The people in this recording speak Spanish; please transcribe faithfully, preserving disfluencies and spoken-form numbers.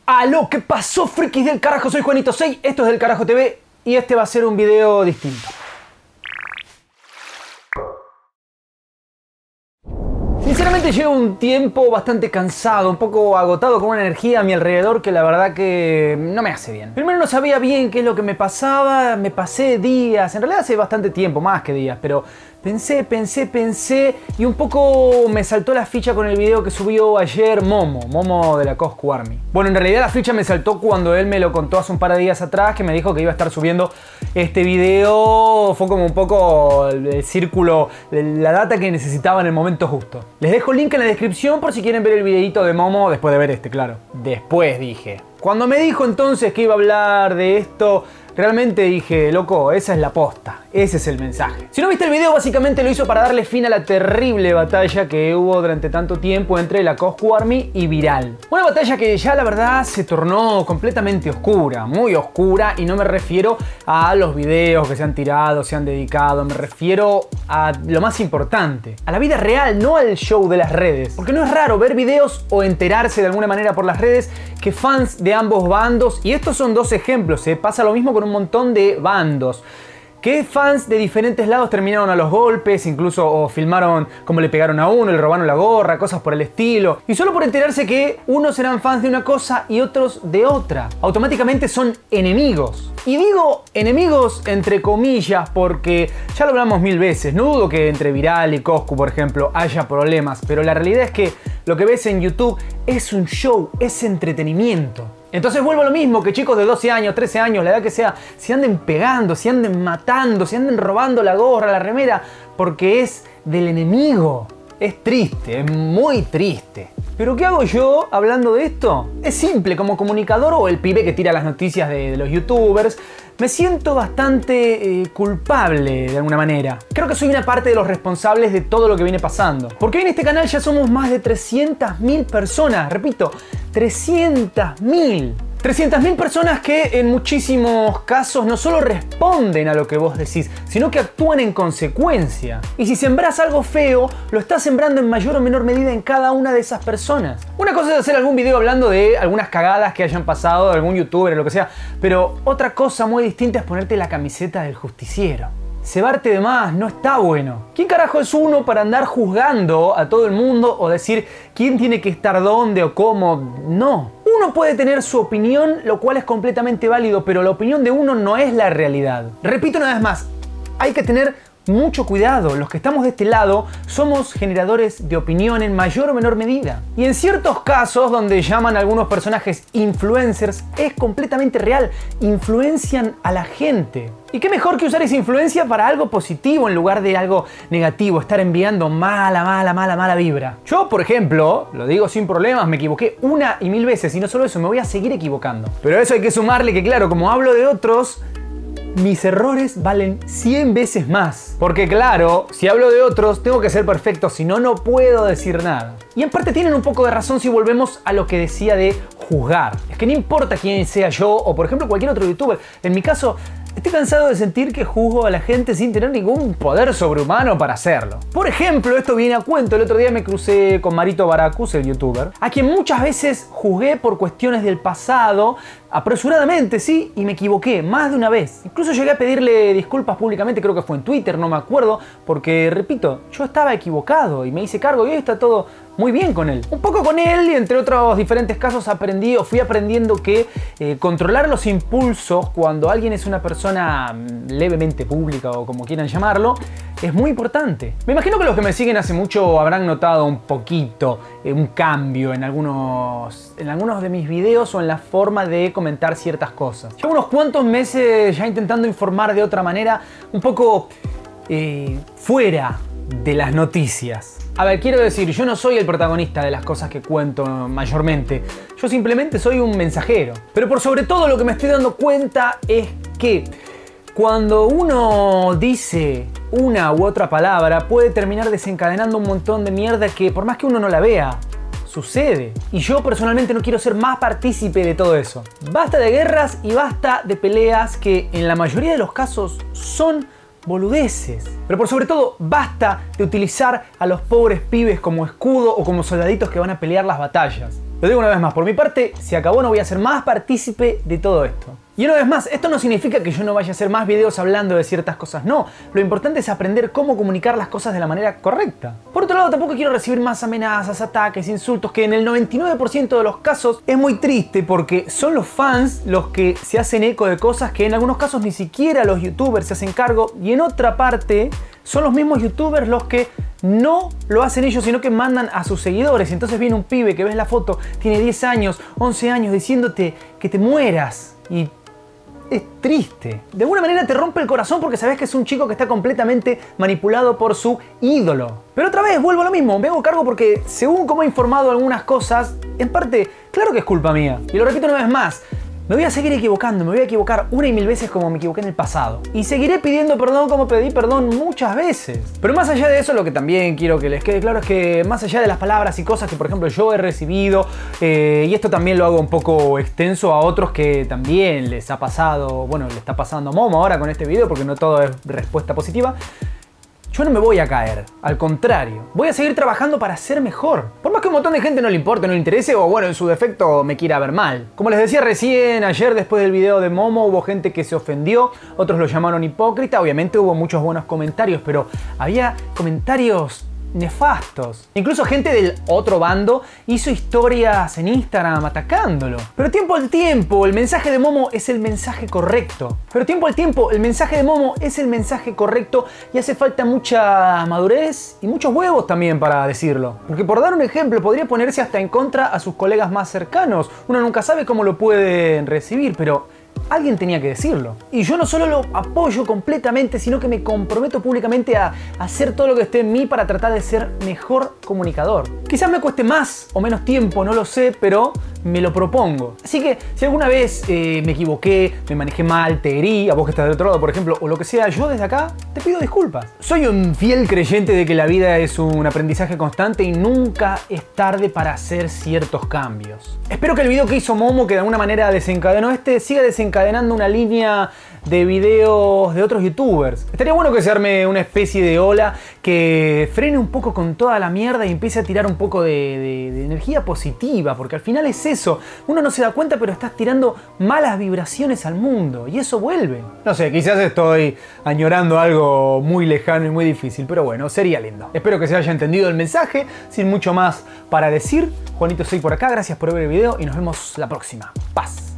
Aló, ¿qué pasó, frikis del carajo? Soy Juanito seis, esto es Del Carajo T V y este va a ser un video distinto. Sinceramente llevo un tiempo bastante cansado, un poco agotado, con una energía a mi alrededor que la verdad que no me hace bien. Primero no sabía bien qué es lo que me pasaba, me pasé días, en realidad hace bastante tiempo, más que días, pero pensé, pensé, pensé y un poco me saltó la ficha con el video que subió ayer Momo, Momo de la Coscu Army. Bueno, en realidad la ficha me saltó cuando él me lo contó hace un par de días atrás, que me dijo que iba a estar subiendo este video. Fue como un poco el círculo, la data que necesitaba en el momento justo. Les dejo el link en la descripción por si quieren ver el videito de Momo después de ver este, claro. Después dije. Cuando me dijo entonces que iba a hablar de esto, realmente dije, loco, esa es la posta, ese es el mensaje. Si no viste el video, básicamente lo hizo para darle fin a la terrible batalla que hubo durante tanto tiempo entre la Coscu Army y Viral. Una batalla que ya la verdad se tornó completamente oscura, muy oscura, y no me refiero a los videos que se han tirado, se han dedicado, me refiero a lo más importante, a la vida real, no al show de las redes. Porque no es raro ver videos o enterarse de alguna manera por las redes que fans de ambos bandos, y estos son dos ejemplos, ¿eh? Pasa lo mismo con un montón de bandos, que fans de diferentes lados terminaron a los golpes, incluso o filmaron cómo le pegaron a uno, le robaron la gorra, cosas por el estilo, y solo por enterarse que unos eran fans de una cosa y otros de otra, automáticamente son enemigos. Y digo enemigos entre comillas porque ya lo hablamos mil veces, no dudo que entre Viral y Coscu, por ejemplo, haya problemas, pero la realidad es que lo que ves en YouTube es un show, es entretenimiento. Entonces vuelvo a lo mismo, que chicos de doce años, trece años, la edad que sea, se anden pegando, se anden matando, se anden robando la gorra, la remera, porque es del enemigo. Es triste, es muy triste. ¿Pero qué hago yo hablando de esto? Es simple, como comunicador o el pibe que tira las noticias de, de los youtubers, me siento bastante eh, culpable de alguna manera. Creo que soy una parte de los responsables de todo lo que viene pasando. Porque hoy en este canal ya somos más de trescientas mil personas, repito, trescientas mil. trescientas mil personas que en muchísimos casos no solo responden a lo que vos decís, sino que actúan en consecuencia. Y si sembrás algo feo, lo estás sembrando en mayor o menor medida en cada una de esas personas. Una cosa es hacer algún video hablando de algunas cagadas que hayan pasado de algún youtuber o lo que sea, pero otra cosa muy distinta es ponerte la camiseta del justiciero. Cebarte de más no está bueno. ¿Quién carajo es uno para andar juzgando a todo el mundo o decir quién tiene que estar dónde o cómo? No. Uno puede tener su opinión, lo cual es completamente válido, pero la opinión de uno no es la realidad. Repito una vez más, hay que tener mucho cuidado. Los que estamos de este lado somos generadores de opinión en mayor o menor medida. Y en ciertos casos, donde llaman a algunos personajes influencers, es completamente real. Influencian a la gente. Y qué mejor que usar esa influencia para algo positivo en lugar de algo negativo, estar enviando mala, mala, mala, mala vibra. Yo, por ejemplo, lo digo sin problemas, me equivoqué una y mil veces, y no solo eso, me voy a seguir equivocando. Pero a eso hay que sumarle que, claro, como hablo de otros, mis errores valen cien veces más. Porque claro, si hablo de otros, tengo que ser perfecto, si no, no puedo decir nada. Y en parte tienen un poco de razón si volvemos a lo que decía de juzgar. Es que no importa quién sea yo o, por ejemplo, cualquier otro youtuber. En mi caso, estoy cansado de sentir que juzgo a la gente sin tener ningún poder sobrehumano para hacerlo. Por ejemplo, esto viene a cuento. El otro día me crucé con Marito Baracus, el youtuber, a quien muchas veces juzgué por cuestiones del pasado, apresuradamente, sí, y me equivoqué más de una vez. Incluso llegué a pedirle disculpas públicamente, creo que fue en Twitter, no me acuerdo, porque, repito, yo estaba equivocado y me hice cargo y hoy está todo muy bien con él. Un poco con él y entre otros diferentes casos aprendí o fui aprendiendo que eh, controlar los impulsos cuando alguien es una persona levemente pública o como quieran llamarlo, es muy importante. Me imagino que los que me siguen hace mucho habrán notado un poquito eh, un cambio en algunos, en algunos de mis videos o en la forma de comentar ciertas cosas. Llevo unos cuantos meses ya intentando informar de otra manera, un poco eh, fuera de las noticias. A ver, quiero decir, yo no soy el protagonista de las cosas que cuento mayormente. Yo simplemente soy un mensajero. Pero por sobre todo lo que me estoy dando cuenta es que cuando uno dice una u otra palabra puede terminar desencadenando un montón de mierda que por más que uno no la vea, sucede. Y yo personalmente no quiero ser más partícipe de todo eso. Basta de guerras y basta de peleas que en la mayoría de los casos son boludeces. Pero por sobre todo, basta de utilizar a los pobres pibes como escudo o como soldaditos que van a pelear las batallas. Lo digo una vez más, por mi parte, se acabó, no voy a ser más partícipe de todo esto. Y una vez más, esto no significa que yo no vaya a hacer más videos hablando de ciertas cosas, no. Lo importante es aprender cómo comunicar las cosas de la manera correcta. Por otro lado, tampoco quiero recibir más amenazas, ataques, insultos, que en el noventa y nueve por ciento de los casos es muy triste porque son los fans los que se hacen eco de cosas que en algunos casos ni siquiera los youtubers se hacen cargo, y en otra parte son los mismos youtubers los que no lo hacen ellos, sino que mandan a sus seguidores. Entonces viene un pibe que ves la foto, tiene diez años, once años, diciéndote que te mueras. Y es triste. De alguna manera te rompe el corazón porque sabes que es un chico que está completamente manipulado por su ídolo. Pero otra vez, vuelvo a lo mismo, me hago cargo porque según como he informado algunas cosas, en parte, claro que es culpa mía. Y lo repito una vez más, me voy a seguir equivocando, me voy a equivocar una y mil veces como me equivoqué en el pasado. Y seguiré pidiendo perdón como pedí perdón muchas veces. Pero más allá de eso, lo que también quiero que les quede claro es que más allá de las palabras y cosas que por ejemplo yo he recibido, eh, y esto también lo hago un poco extenso a otros que también les ha pasado, bueno, le está pasando a Momo ahora con este video porque no todo es respuesta positiva. Yo no me voy a caer, al contrario, voy a seguir trabajando para ser mejor. Por más que un montón de gente no le importe, no le interese o bueno, en su defecto me quiera ver mal. Como les decía recién, ayer después del video de Momo hubo gente que se ofendió, otros lo llamaron hipócrita, obviamente hubo muchos buenos comentarios, pero había comentarios nefastos. Incluso gente del otro bando hizo historias en Instagram atacándolo. Pero tiempo al tiempo, el mensaje de Momo es el mensaje correcto. Pero tiempo al tiempo, el mensaje de Momo es el mensaje correcto y hace falta mucha madurez y muchos huevos también para decirlo. Porque por dar un ejemplo, podría ponerse hasta en contra a sus colegas más cercanos. Uno nunca sabe cómo lo pueden recibir, pero alguien tenía que decirlo. Y yo no solo lo apoyo completamente, sino que me comprometo públicamente a hacer todo lo que esté en mí para tratar de ser mejor comunicador. Quizás me cueste más o menos tiempo, no lo sé, pero me lo propongo. Así que si alguna vez eh, me equivoqué, me manejé mal, te herí, a vos que estás del otro lado, por ejemplo, o lo que sea, yo desde acá te pido disculpas. Soy un fiel creyente de que la vida es un aprendizaje constante y nunca es tarde para hacer ciertos cambios. Espero que el video que hizo Momo, que de alguna manera desencadenó este, siga desencadenando una línea de videos de otros youtubers. Estaría bueno que se arme una especie de ola que frene un poco con toda la mierda y empiece a tirar un poco de, de, de energía positiva, porque al final es eso. Uno no se da cuenta, pero estás tirando malas vibraciones al mundo y eso vuelve. No sé, quizás estoy añorando algo muy lejano y muy difícil, pero bueno, sería lindo. Espero que se haya entendido el mensaje, sin mucho más para decir. Juanito soy por acá, gracias por ver el video y nos vemos la próxima. Paz.